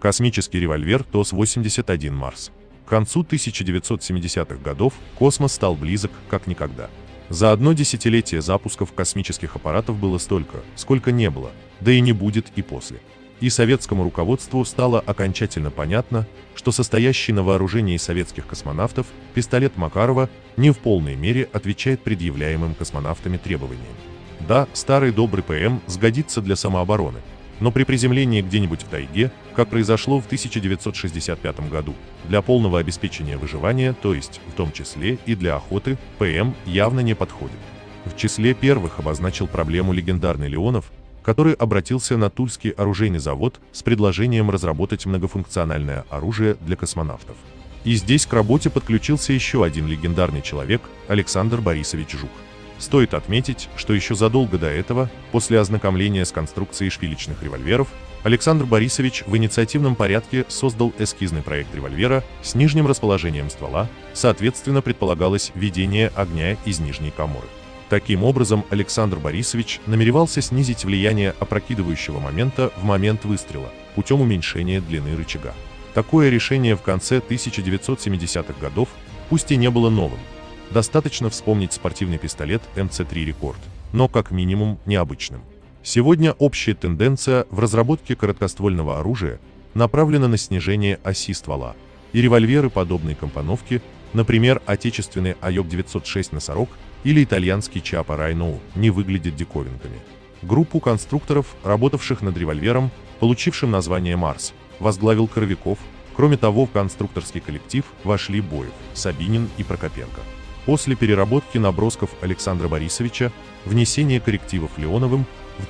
Космический револьвер ТОС-81 «Марс». К концу 1970-х годов космос стал близок как никогда. За одно десятилетие запусков космических аппаратов было столько, сколько не было, да и не будет и после. И советскому руководству стало окончательно понятно, что состоящий на вооружении советских космонавтов пистолет Макарова не в полной мере отвечает предъявляемым космонавтами требованиям. Да, старый добрый ПМ сгодится для самообороны, но при приземлении где-нибудь в тайге, как произошло в 1965 году, для полного обеспечения выживания, то есть в том числе и для охоты, ПМ явно не подходит. В числе первых обозначил проблему легендарный Леонов, который обратился на Тульский оружейный завод с предложением разработать многофункциональное оружие для космонавтов. И здесь к работе подключился еще один легендарный человек – Александр Борисович Жук. Стоит отметить, что еще задолго до этого, после ознакомления с конструкцией шпилечных револьверов, Александр Борисович в инициативном порядке создал эскизный проект револьвера с нижним расположением ствола, соответственно предполагалось ведение огня из нижней каморы. Таким образом, Александр Борисович намеревался снизить влияние опрокидывающего момента в момент выстрела путем уменьшения длины рычага. Такое решение в конце 1970-х годов пусть и не было новым. Достаточно вспомнить спортивный пистолет МЦ-3 «Рекорд», но как минимум необычным. Сегодня общая тенденция в разработке короткоствольного оружия направлена на снижение оси ствола, и револьверы подобной компоновки, например, отечественный АЙОК-906 «Носорог» или итальянский Чиапа Райноу, не выглядят диковинками. Группу конструкторов, работавших над револьвером, получившим название «Марс», возглавил Коровиков. Кроме того, в конструкторский коллектив вошли Боев, Сабинин и Прокопенко. После переработки набросков Александра Борисовича, внесения коррективов Леоновым, в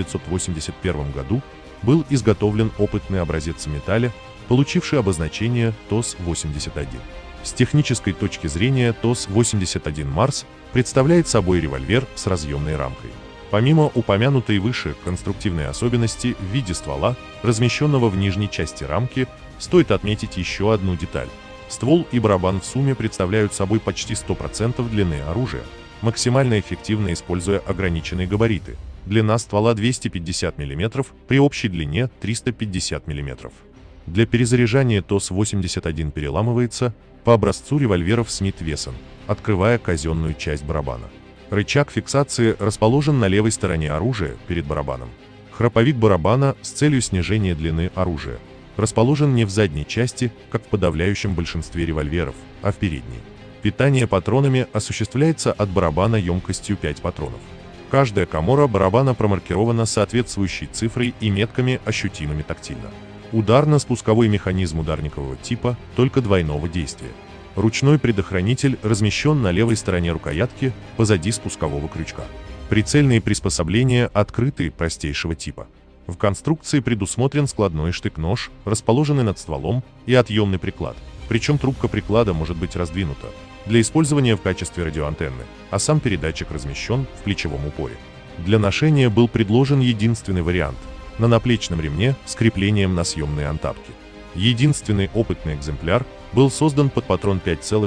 1981 году был изготовлен опытный образец металля, получивший обозначение ТОС-81. С технической точки зрения ТОС-81 «Марс» представляет собой револьвер с разъемной рамкой. Помимо упомянутой выше конструктивной особенности в виде ствола, размещенного в нижней части рамки, стоит отметить еще одну деталь. Ствол и барабан в сумме представляют собой почти 100% длины оружия, максимально эффективно используя ограниченные габариты. Длина ствола 250 мм при общей длине 350 мм. Для перезаряжания ТОС-81 переламывается по образцу револьверов Смит Вессон, открывая казенную часть барабана. Рычаг фиксации расположен на левой стороне оружия, перед барабаном. Храповик барабана с целью снижения длины оружия расположен не в задней части, как в подавляющем большинстве револьверов, а в передней. Питание патронами осуществляется от барабана емкостью 5 патронов. Каждая камора барабана промаркирована соответствующей цифрой и метками, ощутимыми тактильно. Ударно-спусковой механизм ударникового типа, только двойного действия. Ручной предохранитель размещен на левой стороне рукоятки, позади спускового крючка. Прицельные приспособления открыты, простейшего типа. В конструкции предусмотрен складной штык-нож, расположенный над стволом, и отъемный приклад, причем трубка приклада может быть раздвинута для использования в качестве радиоантенны, а сам передатчик размещен в плечевом упоре. Для ношения был предложен единственный вариант – на наплечном ремне с креплением на съемные антапки. Единственный опытный экземпляр был создан под патрон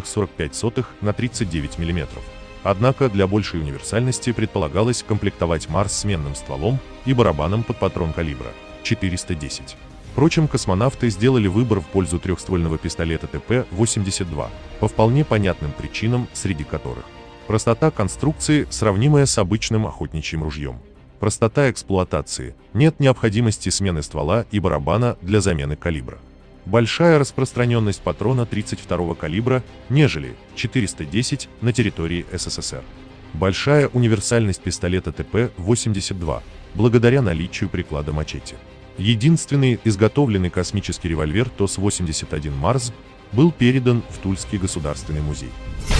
5,45 на 39 мм. Однако для большей универсальности предполагалось комплектовать «Марс» сменным стволом и барабаном под патрон калибра 410. Впрочем, космонавты сделали выбор в пользу трехствольного пистолета ТП-82 по вполне понятным причинам, среди которых простота конструкции, сравнимая с обычным охотничьим ружьем. Простота эксплуатации, нет необходимости смены ствола и барабана для замены калибра. Большая распространенность патрона 32-го калибра, нежели 410 на территории СССР. Большая универсальность пистолета ТП-82, благодаря наличию приклада мачете. Единственный изготовленный космический револьвер ТОС-81 «Марс» был передан в Тульский государственный музей.